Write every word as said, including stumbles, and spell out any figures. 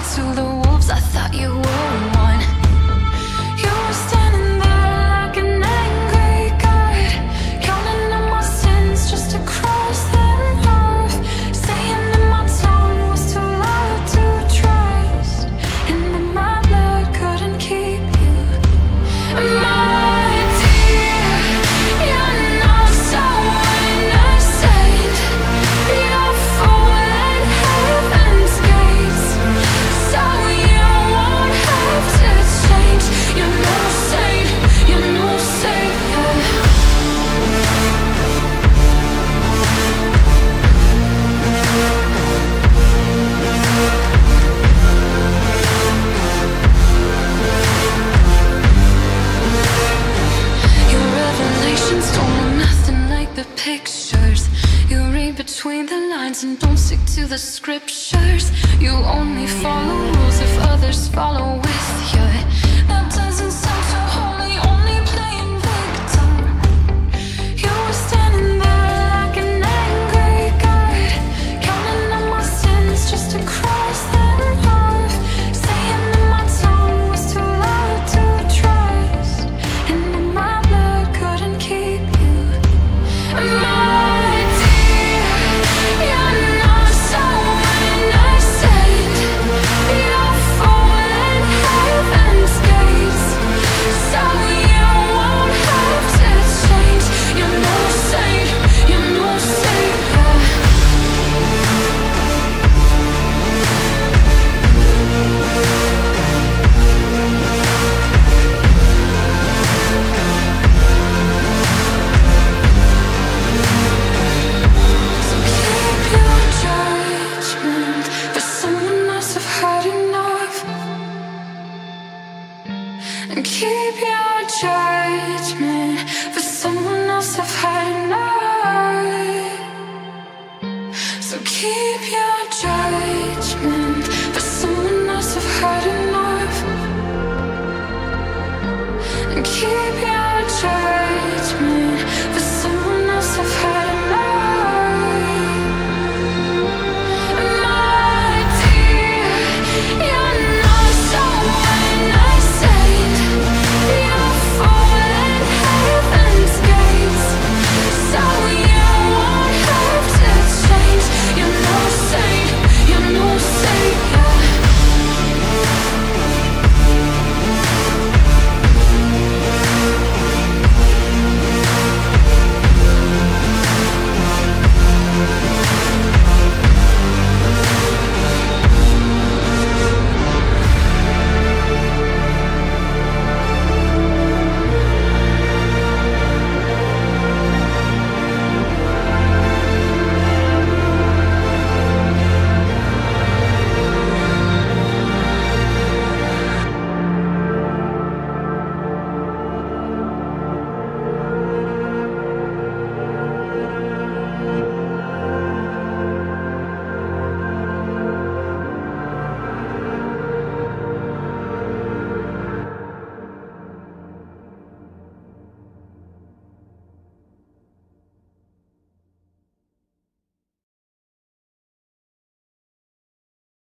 to the wolves, I thought you were one. You were standing there like an angry god, counting on my sins just to cross them off, saying that my tongue was too loud to trust, and that my blood couldn't keep you. My dear, you're not so innocent. You're fooling heaven's gates, so you won't have to change. You're no saint, you're no savior. Your revelations don't look nothing like the pictures. You read between the lines and don't stick to the scriptures. You only follow rules if others follow with you. That doesn't sound so holy, only playing victim. You were standing there like an angry god, counting on my sins just to cross them off, saying that my tongue was too loud to trust, and that my blood couldn't keep you. My dear, you're not so innocent. You're fooling heaven's gates, so you won't have to change. You're no saint, you're no savior. So keep your judgment, for someone else have had enough. And keep your judgment, for someone else have had enough. So keep your